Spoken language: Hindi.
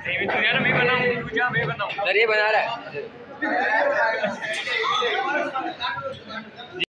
मैं बनाऊं, मैं बनाऊं। सर ये बना रहा है।